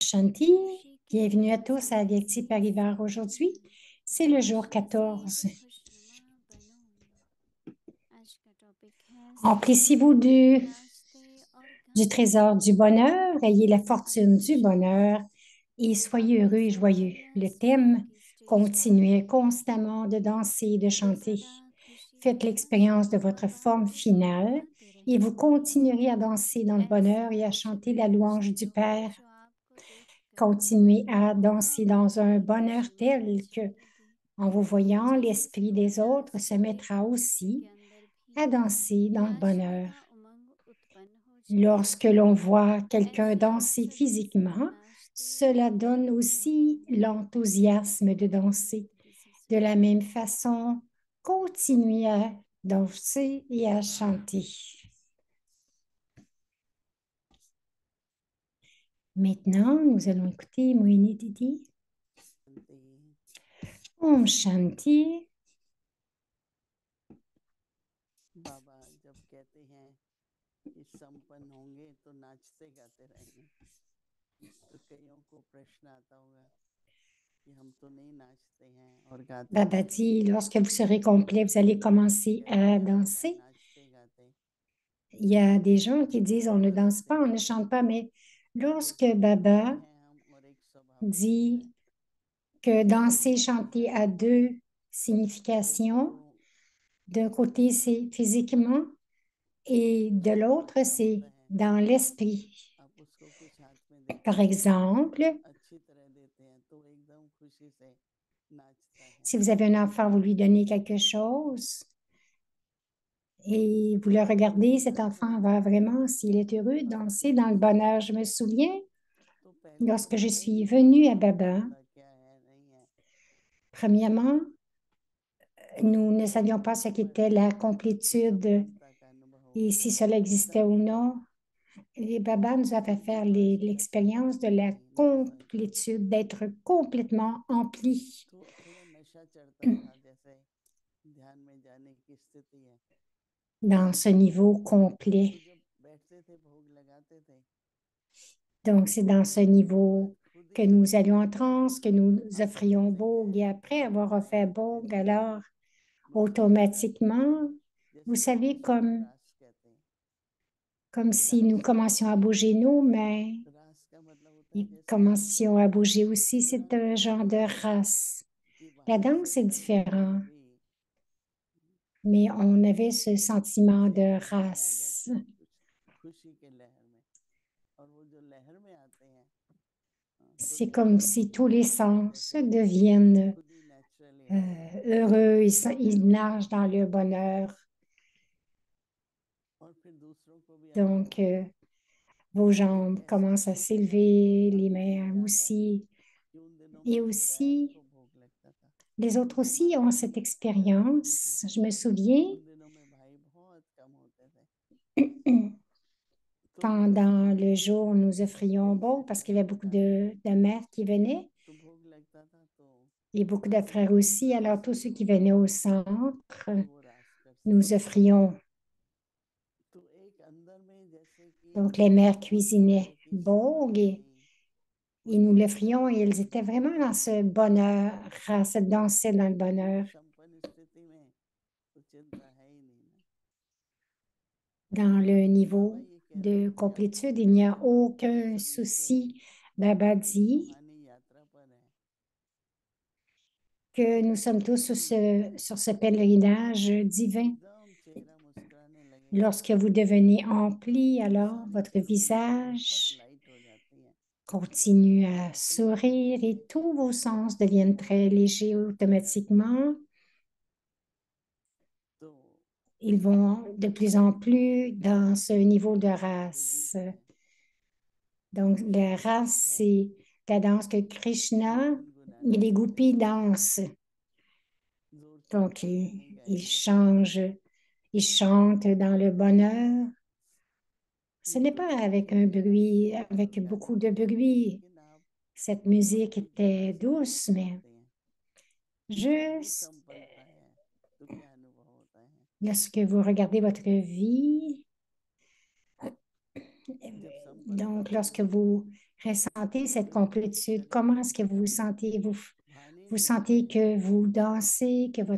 Shanti, bienvenue à tous à Vyakti Parivar aujourd'hui. C'est le jour 14. Emplissez-vous du trésor du bonheur, ayez la fortune du bonheur et soyez heureux et joyeux. Le thème, continuez constamment de danser et de chanter. Faites l'expérience de votre forme finale et vous continuerez à danser dans le bonheur et à chanter la louange du Père. Continuez à danser dans un bonheur tel que, en vous voyant, l'esprit des autres se mettra aussi à danser dans le bonheur. Lorsque l'on voit quelqu'un danser physiquement, cela donne aussi l'enthousiasme de danser. De la même façon, continuez à danser et à chanter. Maintenant, nous allons écouter Mohini Didi. Om Shanti. बाबा जब कहते हैं कि संपन्न होंगे तो नाचते गाते रहेंगे, तो कईयों को प्रश्न आता होगा कि हम तो नहीं नाचते हैं और गाते हैं। Baba dit, lorsque vous serez complet, vous allez commencer à danser. Il y a des gens qui disent, on ne danse pas, on ne chante pas, mais lorsque Baba dit que danser, chanter a deux significations, d'un côté, c'est physiquement et de l'autre, c'est dans l'esprit. Par exemple, si vous avez un enfant, vous lui donnez quelque chose et vous le regardez, cet enfant va vraiment, s'il est heureux, danser dans le bonheur. Je me souviens, lorsque je suis venue à Baba, premièrement, nous ne savions pas ce qu'était la complétude et si cela existait ou non. Et Baba nous a fait faire l'expérience de la complétude, d'être complètement empli. Dans ce niveau complet. Donc, c'est dans ce niveau que nous allions en transe, que nous offrions Bhog. Et après avoir offert Bhog, alors, automatiquement, vous savez, comme si nous commencions à bouger nos mains et commencions à bouger aussi, c'est un genre de race. La danse est différente, mais on avait ce sentiment de race. C'est comme si tous les sens deviennent heureux, ils nagent dans le bonheur. Donc, vos jambes commencent à s'élever, les mains aussi. Et aussi, les autres aussi ont cette expérience. Je me souviens, pendant le jour, nous offrions beau parce qu'il y avait beaucoup de mères qui venaient et beaucoup de frères aussi. Alors, tous ceux qui venaient au centre, nous offrions. Donc, les mères cuisinaient beau et nous l'offrions et elles étaient vraiment dans ce bonheur, à se danser dans le bonheur. Dans le niveau de complétude, il n'y a aucun souci. Baba dit que nous sommes tous sur ce pèlerinage divin. Lorsque vous devenez empli, alors votre visage continue à sourire et tous vos sens deviennent très légers automatiquement. Ils vont de plus en plus dans ce niveau de race. Donc, la race, c'est la danse que Krishna et les goupis dansent. Donc, ils chantent dans le bonheur. Ce n'est pas avec un bruit, avec beaucoup de bruit. Cette musique était douce, mais juste lorsque vous regardez votre vie, donc lorsque vous Ressentez cette complétude. Comment est-ce que vous vous sentez? भाने Vous नहीं sentez देते हैं que vous dansez, que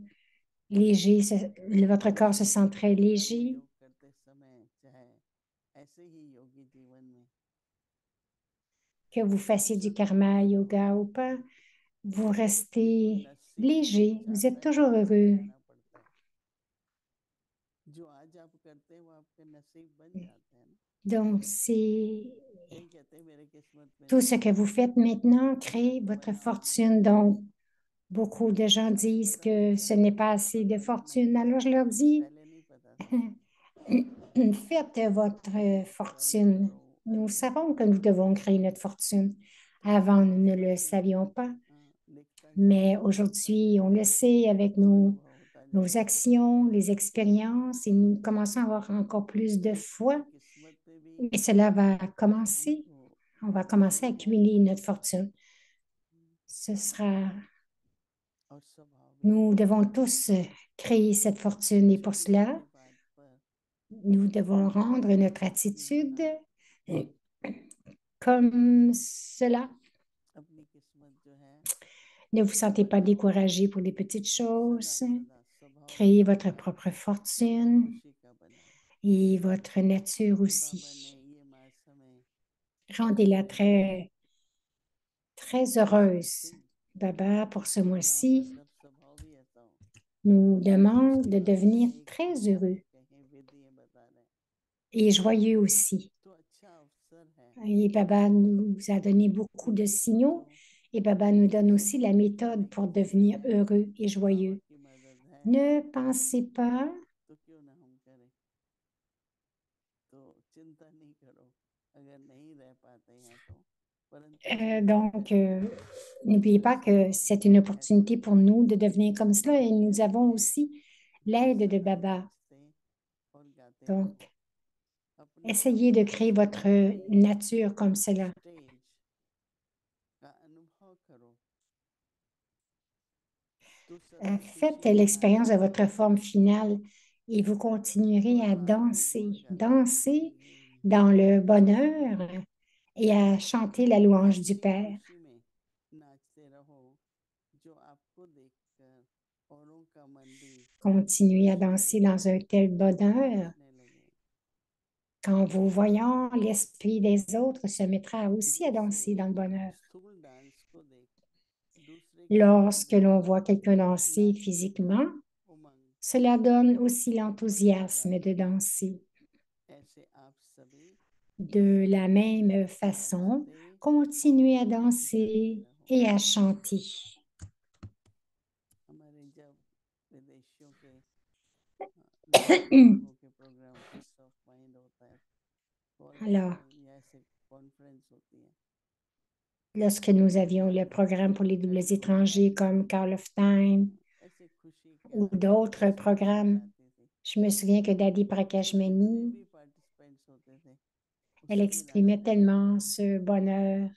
votre corps se sent très कर्म léger, योग करते समय चाहे ऐसे ही योगी जीवन में que vous fassiez du सदा karma खुश yoga रहो। ou pas, vous ये कोई restez नसीब नहीं léger. Vous êtes चाहता है, toujours आपको heureux. बनाना पड़ता है। जो आज आप करते हैं वो आपके नसीब बन जाते हैं ना। Donc, c'est कई कहते हैं मेरे किस्मत में tout नहीं ce que था, vous faites maintenant मुझे crée तो votre बना ही नहीं। fortune. Donc, beaucoup de gens अभी disent पता que लगा ce n'est pas assez पर de पहले नहीं fortune. था, Alors, je leur dis, पहले नहीं पता था। faites votre कर्म fortune. करो, Nous अनुभव savons que करो। nous devons créer notre fortune. Avant, nous ne le किस्मत में savions pas, लिखता mais जाओ, लिखता aujourd'hui, on le जाओ, sait avec तो अनुभव होता nos जाएगा। actions, les expériences, et nous commençons à avoir encore plus de हमारी foi. किस्मत पे भी Et cela va commencer. हमको On va commencer à accumuler notre fortune. Hmm, Ce sera, और स्वभाव भी nous होता devons है। tous créer cette fortune et pour छोटी cela, छोटी बात पर nous devons rendre notre दुखी attitude होना, comme cela. अपनी किस्मत जो है Ne vous sentez pas बनाओ, découragé pour les petites सदा choses. सदा स्वभाव Créez बना votre रहे, propre fortune खुशी का बनाए। et votre nature बाबा ने aussi. ये मास में Rendez-la हमें très, très ऐसे heureuse. सिद्ध Baba, pour ce हमारा mois-ci, सब स्वभाव भी ऐसा हो। nous demande उसके de बारे में devenir एक très कथा heureux है, कहीं विधि ये बता रहे हैं। et joyeux aussi. तो अच्छा अवसर है Et Baba nous a donné beaucoup de जो signaux et Baba nous donne aussi la méthode pour अगर devenir है heureux et बाबा joyeux. की मदद है Ne pensez pas, तो क्यों ना हम करें। तो चिंता नहीं करो, अगर नहीं रह पाते हैं तो, परंतु चिंता donc करें n'oubliez pas ऐसा que हो, c'est une ऐसा opportunité pour हो। nous de devenir comme cela et nous कहते avons हैं aussi कि l'aide de सदा Baba. नाचते और गाते रहो, Donc, अपने essayez de créer अविनाशी votre मन में nature comme cela. स्टेज का अनुभव करो, तो सदा Faites खुशी l'expérience मनाते de रहो। votre forme finale et vous continuerez और à बाबा के गुण गाते danser dans le bonheur et à chanter la louange du ऐसी Père. खुशी में नाचते रहो जो आपको देखकर औरों का मन भी Continuez à खुशी danser में dans un tel bonheur. नाचने लगे। Qu'en vous voyant, l'esprit des autres se mettra aussi à जैसे danser dans le bonheur. स्थूल डांस को देख दूसरे के मन Lorsque में l'on voit quelqu'un danser नाचने का physiquement, उमंग cela donne aussi बढ़ता l'enthousiasme जाता de है। danser. ऐसे आप सभी De la même façon, नाचते और continuez à गाते danser रहो। et à chanter. हमारे जब विदेशियों के लोगों लोगों के प्रोग्राम पीस ऑफ माइंड होता है, Alors, फॉरेनर या ऐसे कॉन्फ्रेंस होती है, lorsque nous तो avions le जब programme pour les doubles खड़ी होके étrangers गाती comme थी, Call of Time ऐसे खुशी का ou d'autres एक्सप्रेशन programmes, गाती थी, je me souviens que Daddy तो जितने Prakashmani, भी पार्टिसिपेंट्स होते थे वो elle सभी exprimait नाचने लगते tellement थे। ce bonheur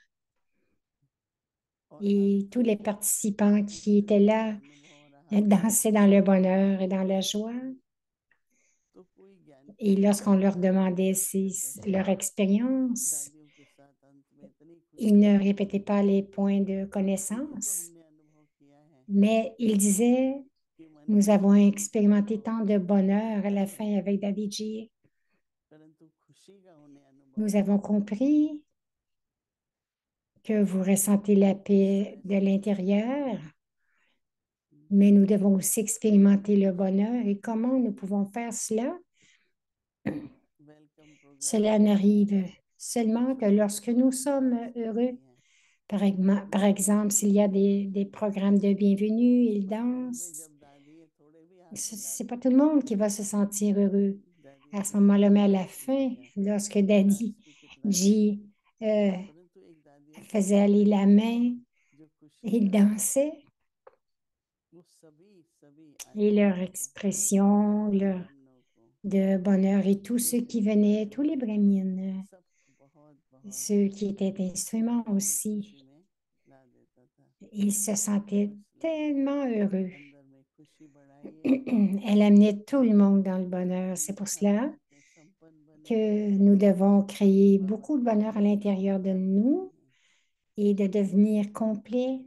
और अब et tous les participants इस qui étaient समय जो là अनुभव हो रहा है, dansaient dans le bonheur et dans la joie. तो कोई ज्ञान की Et बात lorsqu'on नहीं leur करता है, demandait कहते हैं leur expérience, दादियों के साथ अंत में इतनी ils खुशी ne हुई répétaient pas les points de कि ये तो connaissance, हमने अनुभव किया है mais ils disaient, कि मन nous की avons शांति का expérimenté अनुभव tant de होता है, bonheur à la fin avec Daddy G. परंतु खुशी का उन्हें अनुभव Nous नहीं avons होता। compris que vous ressentez la इस paix तरह de से l'intérieur, mais nous devons aussi expérimenter le bonheur. Et comment nous pouvons faire cela? Welcome Cela programmes होते हैं, n'arrive seulement que छोटी lorsque nous छोटी sommes डांस heureux. होती हैं, Par exemple, s'il y a des programmes de bienvenue, ils और end में dansent. जब दादी ये थोड़े भी हाथ Ce n'est हिलाते pas हैं, tout le monde qui va se sentir heureux दादी à ce कहती moment-là, हैं mais à la नाच fin, लिया, lorsque नाच Daddy भी कितना लिया, G euh, परंतु एक दादियों का faisait aller चेहरा la main, जो खुशी ils का था, dansaient वो सभी सभी et leur आईपीएस को, expression ब्राह्मणों को, de bonheur et tous ceux qui कीर्तनियों venaient, को, tous les brahmines, सबको बहुत बहुत ceux qui étaient instruments अपनी aussi, खुशी में ला देता था। ils se sentaient इसलिए tellement heureux. अंदर में खुशी बढ़ाइए, Elle amenait tout le monde dans le bonheur. C'est अपने pour हर cela बात में संपन्न que nous devons créer beaucoup de bonheur à l'intérieur de nous et de devenir complets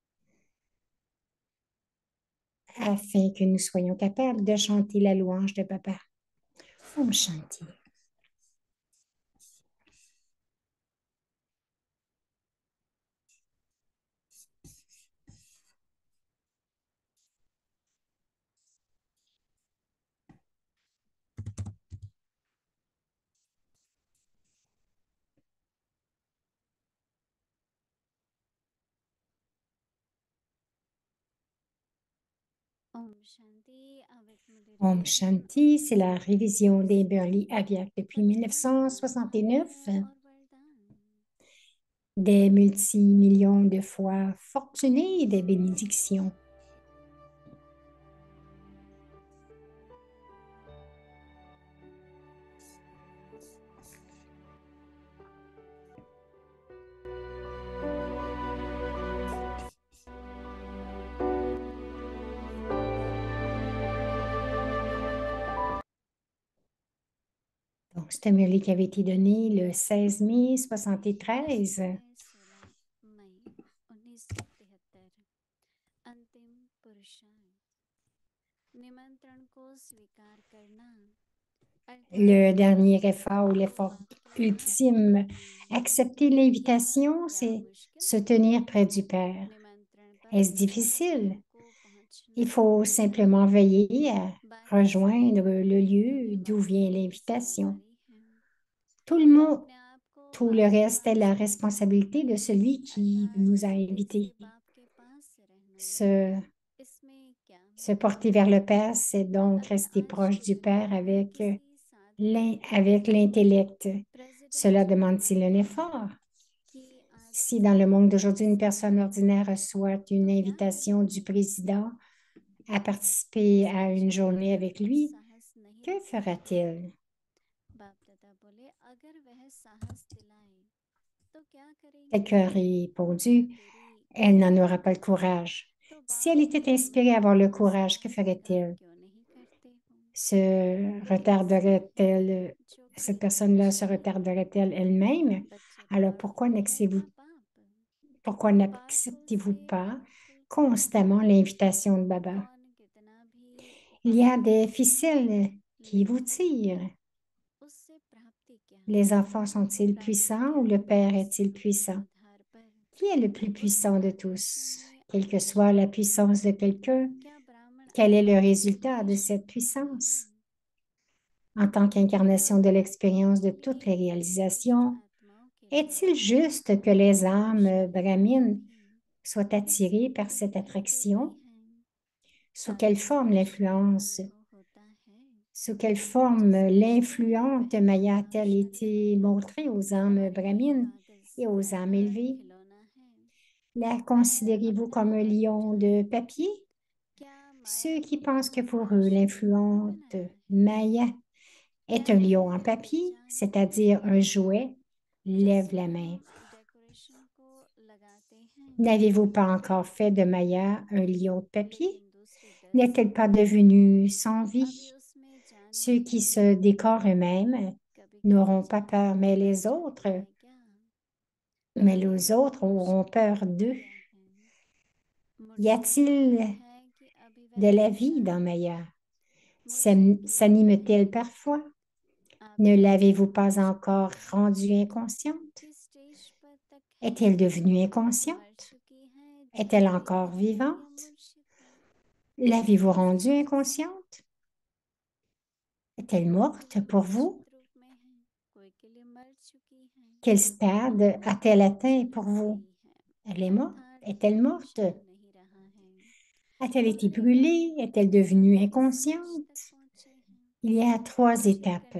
afin que nous soyons capables de chanter la louange de Papa. Om Shanti. Om Shanti, c'est la révision des Burli Aviak depuis 1969. Des multimillions de fois fortunés et des bénédictions. Donc, c'est un Murli qui avait été donné le 16 mai 73. Le dernier effort ou l'effort ultime, accepter l'invitation, c'est se tenir près du Père. Est-ce difficile? Il faut simplement veiller à rejoindre le lieu d'où vient l'invitation. Tout le monde, tout le reste est la responsabilité de celui qui nous a invités. Se porter vers le Père, c'est donc rester proche du Père avec l'intellect. Cela demande-t-il un effort? Si dans le monde d'aujourd'hui, une personne ordinaire reçoit une invitation du président à participer à une journée avec lui, que fera-t-il? Quelqu'un a répondu, elle n'en aura pas le courage. Si elle était inspirée à avoir le courage, que ferait-elle? Cette personne-là se retarderait-elle elle-même? Alors pourquoi n'acceptez-vous pas constamment l'invitation de Baba? Il y a des ficelles qui vous tirent. Les enfants sont-ils puissants ou le Père est-il puissant? Qui est le plus puissant de tous? Quelle que soit la puissance de quelqu'un, quel est le résultat de cette puissance? En tant qu'incarnation de l'expérience de toutes les réalisations, est-il juste que les âmes brahmines soient attirées par cette attraction? Sous quelle forme l'influente Maya a-t-elle été montrée aux âmes brahmines et aux âmes élevées? La considérez-vous comme un lion de papier? Ceux qui pensent que pour eux, l'influente Maya est un lion en papier, c'est-à-dire un jouet, lève la main. N'avez-vous pas encore fait de Maya un lion de papier? N'est-elle pas devenue sans vie? Ceux qui se décorent eux-mêmes n'auront pas peur, mais les autres auront peur d'eux. Y a-t-il de la vie dans Maya? S'anime-t-elle parfois? Ne l'avez-vous pas encore rendue inconsciente? Est-elle devenue inconsciente? Est-elle encore vivante? L'avez-vous rendue inconsciente? Est-elle morte pour vous? Quel stade a-t-elle atteint pour vous? Elle est morte? Est-elle morte? A-t-elle été brûlée? Est-elle devenue inconsciente? Il y a 3 étapes.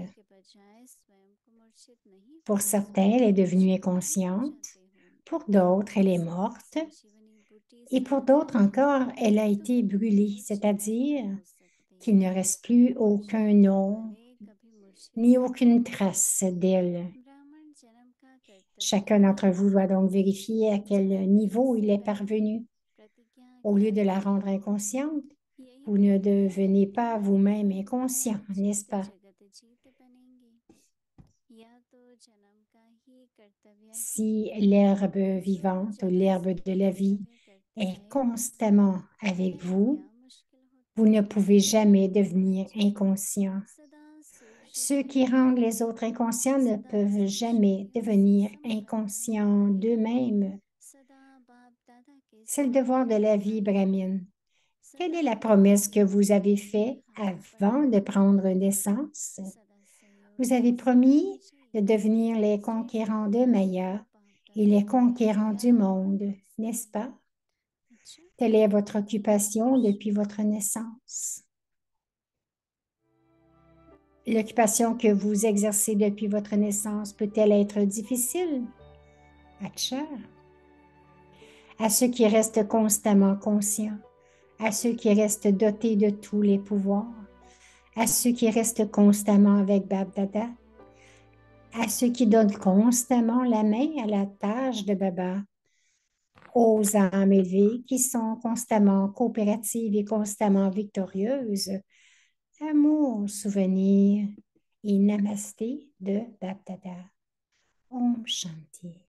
Pour certains, elle est devenue inconsciente. Pour d'autres, elle est morte. Et pour d'autres encore, elle a été brûlée, c'est-à-dire qu'il ne reste plus aucun nom ni aucune trace d'elle. Chacun d'entre vous doit donc vérifier à quel niveau il est parvenu. Au lieu de la rendre inconsciente, vous ne devenez pas vous-même inconscient, n'est-ce pas? Si l'herbe vivante ou l'herbe de la vie est constamment avec vous, vous ne pouvez jamais devenir inconscient. Ceux qui rendent les autres inconscients ne peuvent jamais devenir inconscients d'eux-mêmes. C'est le devoir de la vie brahmine. Quelle est la promesse que vous avez faite avant de prendre naissance? Vous avez promis de devenir les conquérants de Maya et les conquérants du monde, n'est-ce pas? Telle est votre occupation depuis votre naissance. L'occupation que vous exercez depuis votre naissance peut-elle être difficile? Acha. À ceux qui restent constamment conscients, à ceux qui restent dotés de tous les pouvoirs, à ceux qui restent constamment avec Bab Dada, à ceux qui donnent constamment la main à la tâche de Baba, aux âmes élevées qui sont constamment coopératives et constamment victorieuses. Amour, souvenir et namasté de Bab Dada. Om Shanti.